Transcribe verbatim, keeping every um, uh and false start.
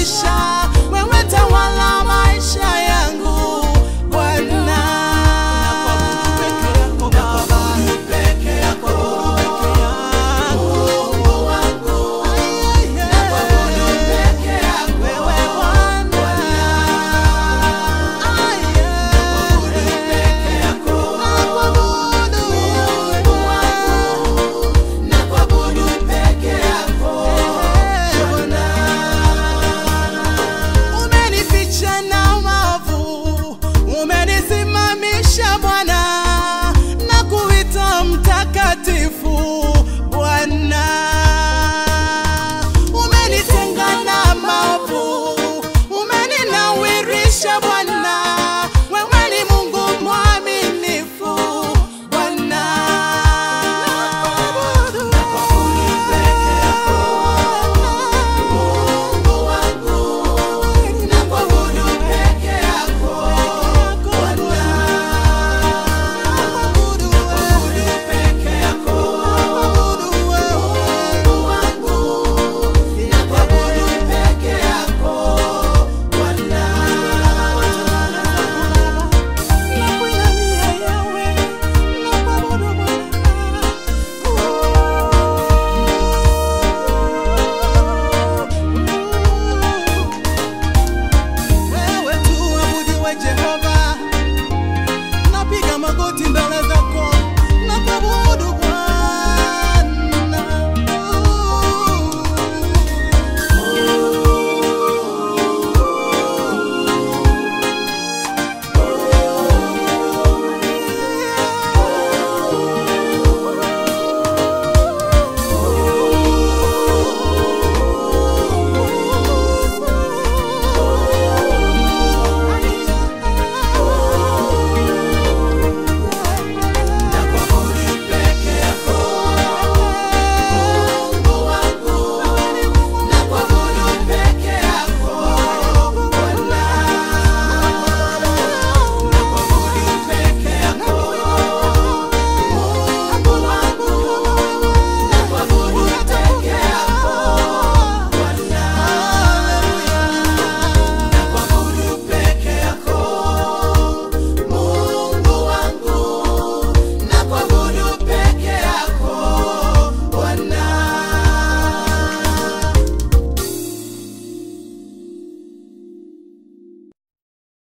maisha, wewe tawala maisha yangu Bwana. Nakuabudu peke yako Mungu wangu, nakuabudu peke yako wewe Bwana. Nakuabudu peke yako Mungu wangu, nakuabudu peke yako Bwana. Umenificha na maovu, umenisimamisha Bwana, nakuita mtakatifu Bwana. Umenitenga na maovu, umeninawirisha Bwana, wewe ni Mungu mwaminifu Bwana. Nakuabudu peke yako Mungu wangu, nakuabudu peke yako Bwana. Nakuabudu peke yako Mungu wangu, nakuabudu peke yako Bwana. Nakuinamia Yahweh, nakuabudu Bwana. Wewe tu abudiwe Jehova.